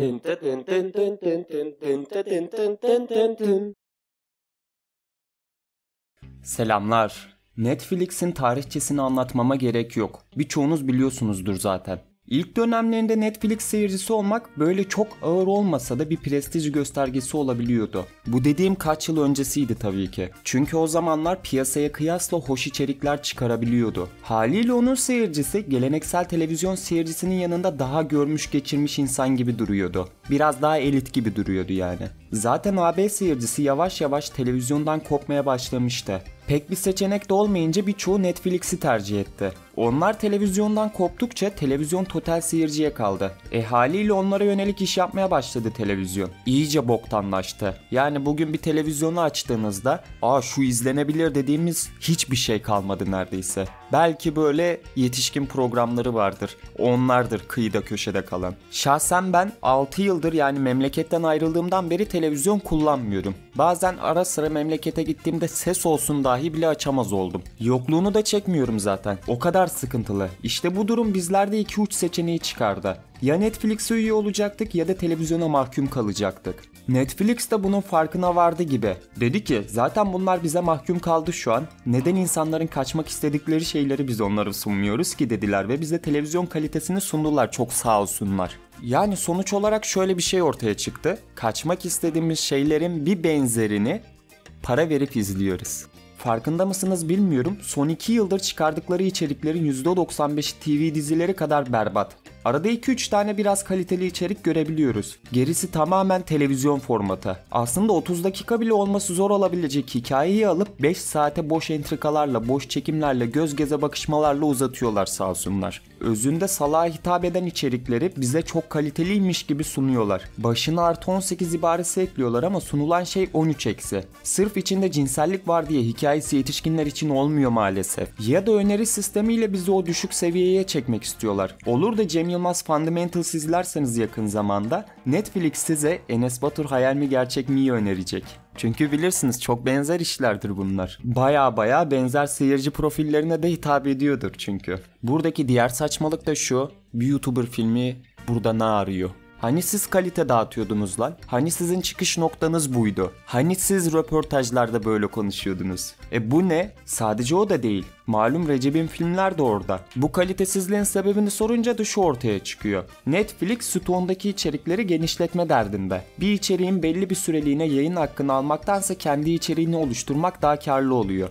Selamlar. Netflix'in tarihçesini anlatmama gerek yok. Birçoğunuz biliyorsunuzdur zaten. İlk dönemlerinde Netflix seyircisi olmak böyle çok ağır olmasa da bir prestij göstergesi olabiliyordu. Bu dediğim kaç yıl öncesiydi tabii ki. Çünkü o zamanlar piyasaya kıyasla hoş içerikler çıkarabiliyordu. Haliyle onun seyircisi geleneksel televizyon seyircisinin yanında daha görmüş geçirmiş insan gibi duruyordu. Biraz daha elit gibi duruyordu yani. Zaten AB seyircisi yavaş yavaş televizyondan kopmaya başlamıştı. Pek bir seçenek de olmayınca birçoğu Netflix'i tercih etti. Onlar televizyondan koptukça televizyon total seyirciye kaldı. Haliyle onlara yönelik iş yapmaya başladı televizyon. İyice boktanlaştı. Yani bugün bir televizyonu açtığınızda şu izlenebilir dediğimiz hiçbir şey kalmadı neredeyse. Belki böyle yetişkin programları vardır. Onlardır kıyıda köşede kalan. Şahsen ben 6 yıldır yani memleketten ayrıldığımdan beri televizyon kullanmıyorum. Bazen ara sıra memlekete gittiğimde ses olsun dahi bile açamaz oldum. Yokluğunu da çekmiyorum zaten. O kadar sıkıntılı. İşte bu durum bizlerde iki uç seçeneği çıkardı. Ya Netflix'e üye olacaktık ya da televizyona mahkum kalacaktık. Netflix de bunun farkına vardı gibi. Dedi ki zaten bunlar bize mahkum kaldı şu an. Neden insanların kaçmak istedikleri şeyleri biz onlara sunmuyoruz ki dediler ve bize televizyon kalitesini sundular, çok sağ olsunlar. Yani sonuç olarak şöyle bir şey ortaya çıktı. Kaçmak istediğimiz şeylerin bir benzerini para verip izliyoruz. Farkında mısınız bilmiyorum. Son 2 yıldır çıkardıkları içeriklerin %95'i TV dizileri kadar berbat. Arada 2-3 tane biraz kaliteli içerik görebiliyoruz. Gerisi tamamen televizyon formatı. Aslında 30 dakika bile olması zor olabilecek hikayeyi alıp 5 saate boş entrikalarla, boş çekimlerle, göz geze bakışmalarla uzatıyorlar sağ olsunlar. Özünde salağa hitap eden içerikleri bize çok kaliteliymiş gibi sunuyorlar. Başına artı 18 ibaresi ekliyorlar ama sunulan şey 13 eksi. Sırf içinde cinsellik var diye hikayesi yetişkinler için olmuyor maalesef. Ya da öneri sistemiyle bizi o düşük seviyeye çekmek istiyorlar. Olur da Cem Yılmaz Fundamentals izlerseniz yakın zamanda Netflix size Enes Batur Hayal mi Gerçek mi'yi önerecek. Çünkü bilirsiniz çok benzer işlerdir bunlar. Baya benzer seyirci profillerine de hitap ediyordur çünkü. Buradaki diğer saçmalık da şu: bir YouTuber filmi burada ne arıyor? Hani siz kalite dağıtıyordunuz lan? Hani sizin çıkış noktanız buydu? Hani siz röportajlarda böyle konuşuyordunuz? Bu ne? Sadece o da değil. Malum Recep'in filmler de orada. Bu kalitesizliğin sebebini sorunca da şu ortaya çıkıyor. Netflix stoğundaki içerikleri genişletme derdinde. Bir içeriğin belli bir süreliğine yayın hakkını almaktansa kendi içeriğini oluşturmak daha karlı oluyor.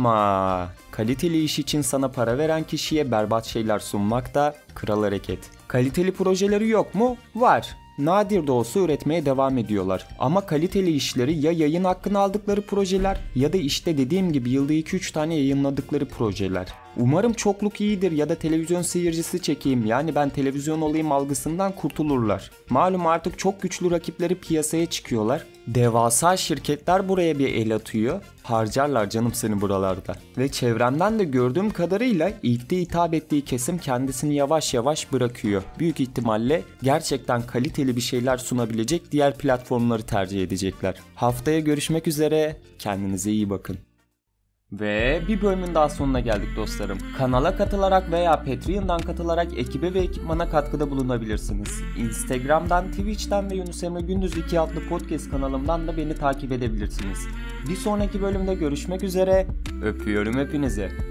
Ama kaliteli iş için sana para veren kişiye berbat şeyler sunmak da kral hareket. Kaliteli projeleri yok mu? Var. Nadir de olsa üretmeye devam ediyorlar. Ama kaliteli işleri ya yayın hakkını aldıkları projeler ya da işte dediğim gibi yılda 2-3 tane yayınladıkları projeler. Umarım çokluk iyidir ya da televizyon seyircisi çekeyim, yani ben televizyon olayım algısından kurtulurlar. Malum artık çok güçlü rakipleri piyasaya çıkıyorlar. Devasa şirketler buraya bir el atıyor. Harcarlar canım seni buralarda. Ve çevremden de gördüğüm kadarıyla ilk de hitap ettiği kesim kendisini yavaş yavaş bırakıyor. Büyük ihtimalle gerçekten kaliteli bir şeyler sunabilecek diğer platformları tercih edecekler. Haftaya görüşmek üzere. Kendinize iyi bakın. Ve bir bölümün daha sonuna geldik dostlarım. Kanala katılarak veya Patreon'dan katılarak ekibe ve ekipmana katkıda bulunabilirsiniz. Instagram'dan, Twitch'ten ve Yunus Emre Gündüz 2 adlı podcast kanalımdan da beni takip edebilirsiniz. Bir sonraki bölümde görüşmek üzere. Öpüyorum hepinizi.